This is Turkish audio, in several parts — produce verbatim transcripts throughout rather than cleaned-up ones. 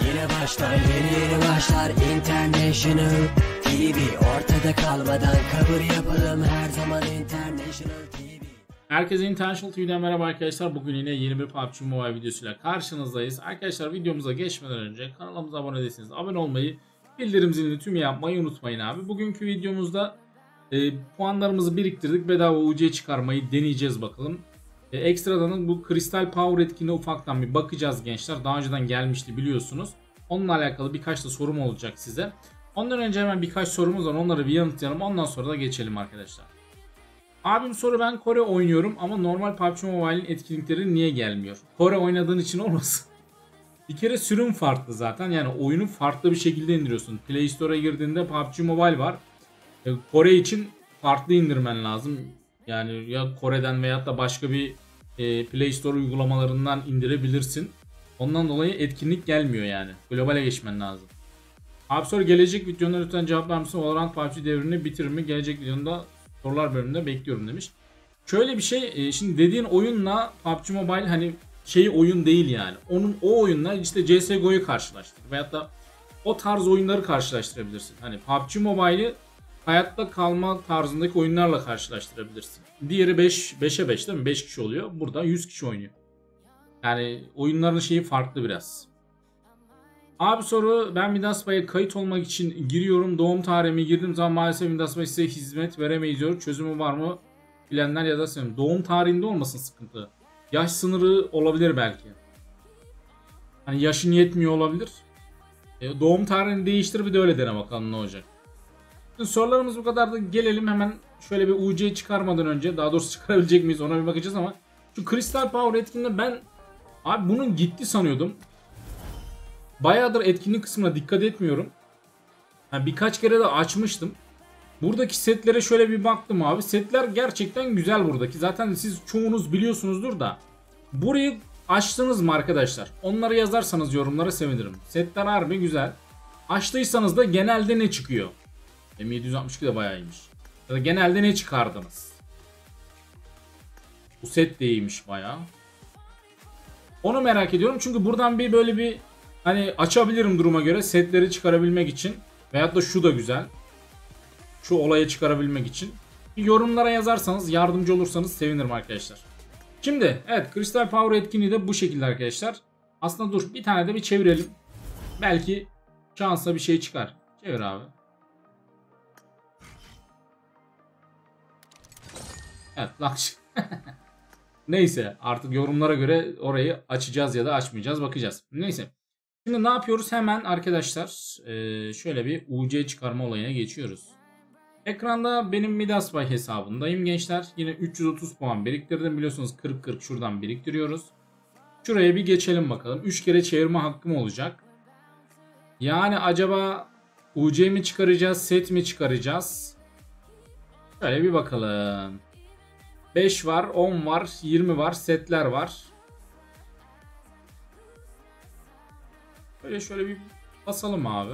Yine başlar yeni yeni başlar International T V. Ortada kalmadan kabul yapalım her zaman International T V. Herkese International T V'den merhaba arkadaşlar. Bugün yine yeni bir P U B G Mobile videosuyla karşınızdayız. Arkadaşlar videomuza geçmeden önce kanalımıza abone değilseniz abone olmayı, bildirim zilini tüm yapmayı unutmayın abi. Bugünkü videomuzda e, puanlarımızı biriktirdik. Bedava U C çıkarmayı deneyeceğiz bakalım. E, ekstradan bu Crystal Power etkinliğine ufaktan bir bakacağız gençler. Daha önceden gelmişti biliyorsunuz. Onunla alakalı birkaç da sorum olacak size. Ondan önce hemen birkaç sorumuz var. Onları bir yanıtlayalım. Ondan sonra da geçelim arkadaşlar. Abim soru, ben Kore oynuyorum ama normal P U B G Mobile'in etkinlikleri niye gelmiyor? Kore oynadığın için olmasın. Bir kere sürüm farklı zaten. Yani oyunu farklı bir şekilde indiriyorsun. Play Store'a girdiğinde P U B G Mobile var. Kore için farklı indirmen lazım. Yani ya Kore'den veyahut da başka bir e, Play Store uygulamalarından indirebilirsin. Ondan dolayı etkinlik gelmiyor yani. Globale geçmen lazım. Abi soru, gelecek videonda lütfen cevaplar mısın? Valorant P U B G devrini bitirir mi? Gelecek videonda sorular bölümünde bekliyorum demiş. Şöyle bir şey, e, şimdi dediğin oyunla P U B G Mobile hani şey oyun değil yani. Onun o oyunla işte C S G O'yu karşılaştır. Veyahut da o tarz oyunları karşılaştırabilirsin. Hani P U B G Mobile'i hayatta kalma tarzındaki oyunlarla karşılaştırabilirsin. Diğeri beş beşe beş değil mi? beş kişi oluyor. Burada yüz kişi oynuyor. Yani oyunların şeyi farklı biraz. Abi soru, ben Midas Bay'a kayıt olmak için giriyorum. Doğum tarihimi girdiğim zaman maalesef Midas Bay size hizmet veremeyiz diyor. Çözümü var mı? Bilenler ya da sen. Doğum tarihinde olmasın sıkıntı. Yaş sınırı olabilir belki. Hani yaşın yetmiyor olabilir. E, doğum tarihini değiştir, bir de öyle dene bakalım ne olacak. Şimdi sorularımız bu kadar da gelelim hemen şöyle bir U C çıkarmadan önce. Daha doğrusu çıkarabilecek miyiz ona bir bakacağız ama. Şu Crystal Power etkinliğinde ben abi bunun gitti sanıyordum. Bayağıdır etkinlik kısmına dikkat etmiyorum. Yani birkaç kere de açmıştım. Buradaki setlere şöyle bir baktım abi. Setler gerçekten güzel buradaki. Zaten siz çoğunuz biliyorsunuzdur da. Burayı açtınız mı arkadaşlar? Onları yazarsanız yorumlara sevinirim. Setler harbi güzel. Açtıysanız da genelde ne çıkıyor? M yedi yüz altmış iki de bayağı iyiymiş. Ya da genelde ne çıkardınız? Bu set de iyiymiş bayağı. Onu merak ediyorum çünkü buradan bir böyle bir hani açabilirim duruma göre setleri çıkarabilmek için. Veyahut da şu da güzel. Şu olaya çıkarabilmek için. Bir yorumlara yazarsanız, yardımcı olursanız sevinirim arkadaşlar. Şimdi evet, Crystal Power etkinliği de bu şekilde arkadaşlar. Aslında dur bir tane de bir çevirelim. Belki şansa bir şey çıkar. Çevir abi. Evet bak. Neyse artık yorumlara göre orayı açacağız ya da açmayacağız, bakacağız. Neyse. Şimdi ne yapıyoruz? Hemen arkadaşlar ee, şöyle bir U C çıkarma olayına geçiyoruz. Ekranda benim Midas Bay hesabındayım gençler. Yine üç yüz otuz puan biriktirdim. Biliyorsunuz kırk kırk şuradan biriktiriyoruz. Şuraya bir geçelim bakalım. üç kere çevirme hakkım olacak. Yani acaba U C mi çıkaracağız, set mi çıkaracağız? Şöyle bir bakalım. beş var, on var, yirmi var, setler var. Böyle şöyle bir basalım abi.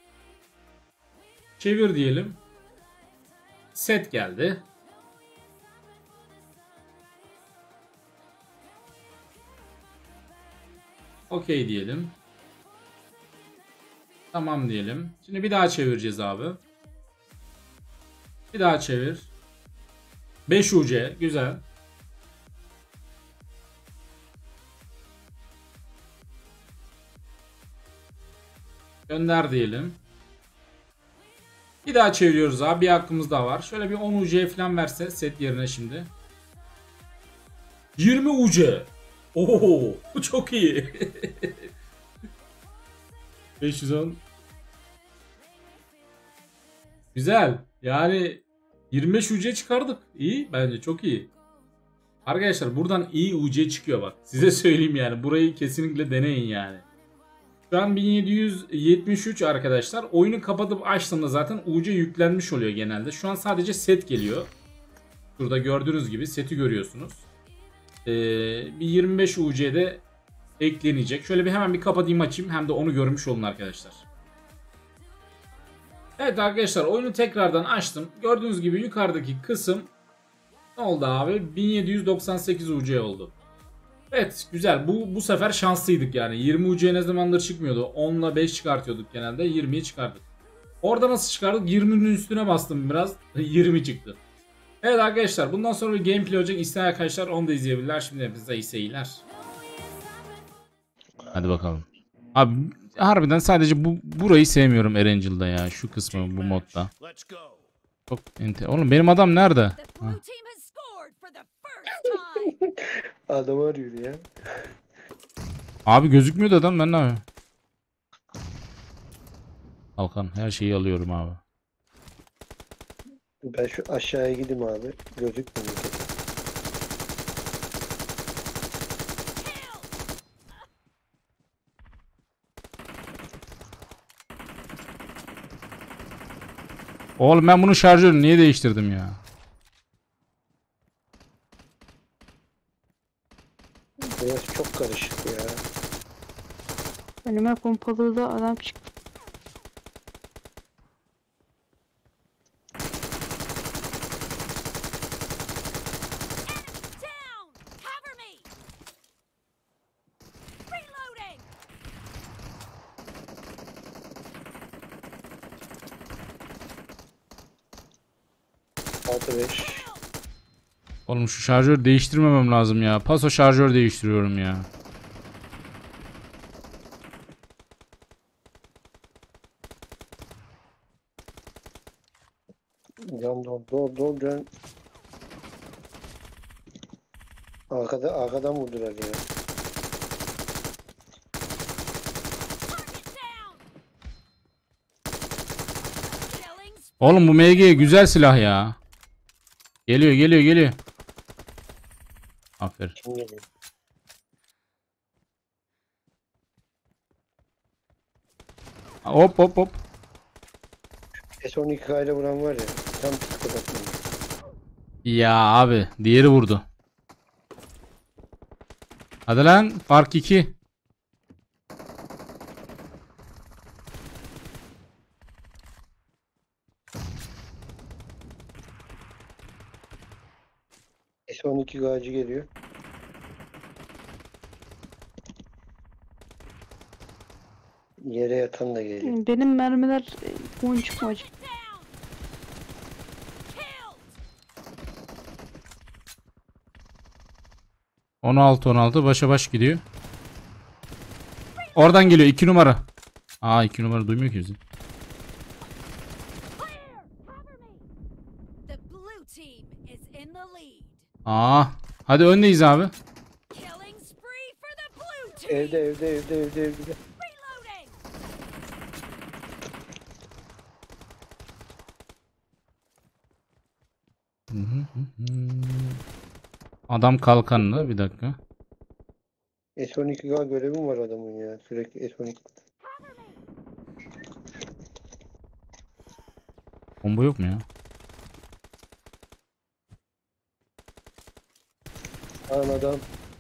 Çevir diyelim. Set geldi. Okey diyelim. Tamam diyelim. Şimdi bir daha çevireceğiz abi. Bir daha çevir. beş U C güzel. Gönder diyelim. Bir daha çeviriyoruz abi. Bir hakkımız daha var. Şöyle bir on U C falan verse set yerine şimdi. yirmi U C. Oho, bu çok iyi. beş yüz on. Güzel. Yani yirmi beş U C çıkardık. İyi bence, çok iyi. Arkadaşlar buradan iyi U C çıkıyor bak. Size söyleyeyim yani. Burayı kesinlikle deneyin yani. Şu an bin yedi yüz yetmiş üç arkadaşlar. Oyunu kapatıp açtığımda zaten U C yüklenmiş oluyor genelde. Şu an sadece set geliyor. Burada gördüğünüz gibi seti görüyorsunuz. Ee, bir yirmi beş U C'de eklenecek. Şöyle bir hemen bir kapatayım açayım. Hem de onu görmüş olun arkadaşlar. Evet arkadaşlar, oyunu tekrardan açtım. Gördüğünüz gibi yukarıdaki kısım ne oldu abi? bin yedi yüz doksan sekiz U C oldu. Evet güzel. Bu bu sefer şanslıydık yani. yirmi U C ne zamandır çıkmıyordu. on ile beş çıkartıyorduk genelde. yirmiyi çıkardık. Orada nasıl çıkardık? yirminin üstüne bastım biraz. yirmi çıktı. Evet arkadaşlar bundan sonra bir gameplay olacak. İsteyen arkadaşlar onu da izleyebilirler. Şimdi hepinize iyi seyirler. Hadi bakalım. Abi harbiden sadece bu burayı sevmiyorum Erangel'da ya. Şu kısmı bu modda. Çok ente. Oğlum benim adam nerede? Ha. Adam arıyor ya. Abi gözükmüyor da adam, ben ne yapayım? Kalkan her şeyi alıyorum abi. Ben şu aşağıya gideyim abi. Gözükmüyor. Oğlum ben bunun şarjörünü niye değiştirdim ya? Burası çok karışık ya. Önüme pompalı da adam çıktı. altı beş. Oğlum şu şarjörü değiştirmemem lazım ya. Paso şarjör değiştiriyorum ya. Yan dol dol dol dön. Arkada, arkadan vurdular ya. Oğlum bu M G güzel silah ya. Geliyor geliyor geliyor. Aferin. Kim geliyor? Hop hop hop. S on iki K ile vuran var ya. Tam psikopat. Ya abi diğeri vurdu. Hadi lan fark iki. S on iki K'cı geliyor. Yere yatan da geliyor. Benim mermiler e, boncuk boncuk. on altı on altı başa baş gidiyor. Oradan geliyor iki numara. Aa iki numara duymuyor ki bizi. Aa hadi öndeyiz abi. Evde evde evde evde evde. Hı hı hı hı. Adam kalkanlı bir dakika. S on iki K görevim var adamın ya. Sürekli S on iki. Bomba yok mu ya? Lan adam.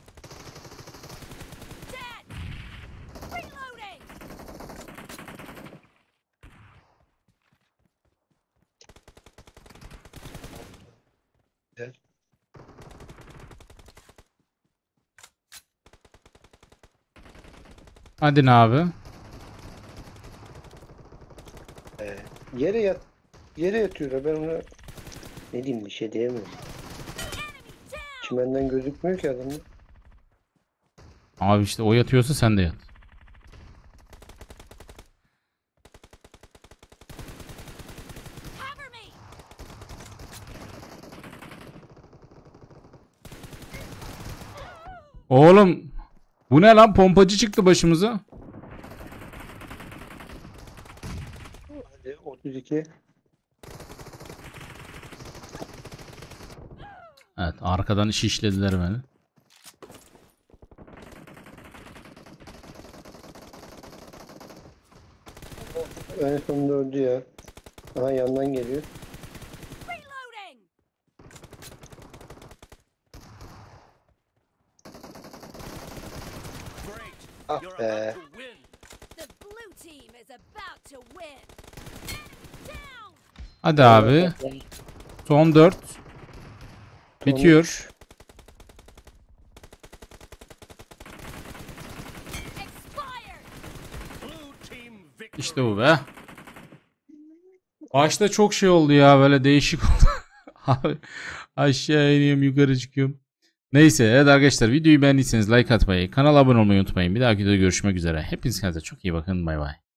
Güzel. Hadi ne abi? Ee, yere yat. Yere yatıyor. Ben ona ne diyeyim, bir şey diyemiyorum. Çimenden gözükmüyor ki adamın. Abi işte o yatıyorsa sen de yat. Oğlum bu ne lan, pompacı çıktı başımıza. Hadi otuz iki. Evet arkadan şişlediler beni. En sonunda öldü ya. Aha yandan geliyor. Ah be. Hadi abi. Son dört. Bitiyor. İşte bu be. Başta çok şey oldu ya, böyle değişik oldu. Abi aşağı iniyorum, yukarı çıkıyorum. Neyse, evet arkadaşlar, videoyu beğendiyseniz like atmayı, kanala abone olmayı unutmayın. Bir dahaki videoda görüşmek üzere. Hepiniz kendinize çok iyi bakın. Bay bay.